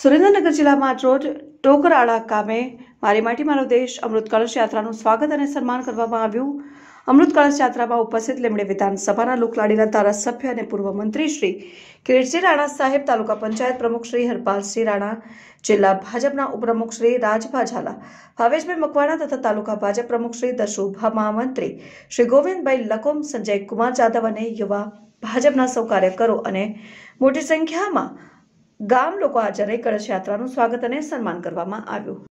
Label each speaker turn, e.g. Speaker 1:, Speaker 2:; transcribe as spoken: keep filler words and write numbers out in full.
Speaker 1: સુરેન્દ્રનગર જિલ્લામાં આજરોજ ટોકરાળા ગામે મારી માટી મારો દેશ અમૃત કળશ યાત્રાનું સ્વાગત અને સન્માન કરવામાં આવ્યું। અમૃત કળશ યાત્રામાં ઉપસ્થિત લીંબડી વિધાનસભાના લોકલાડીલા ધારાસભ્ય અને પૂર્વ મંત્રી શ્રી કિરીટસિંહ રાણા સાહેબ, તાલુકા પંચાયત પ્રમુખ શ્રી હરપાલસિંહ રાણા, જિલ્લા ભાજપના ઉપપ્રમુખ શ્રી રાજભા ઝાલા, ભાવેશભાઈ મકવાણા તથા તાલુકા ભાજપ પ્રમુખ શ્રી દશુભા મહામંત્રી શ્રી ગોવિંદભાઈ લકોમ, સંજય કુમાર જાદવ અને યુવા ભાજપના સૌ કાર્યકરો અને મોટી સંખ્યામાં ગામ લોકો હાજર રહી કળશ યાત્રાનું સ્વાગત અને સન્માન કરવામાં આવ્યું।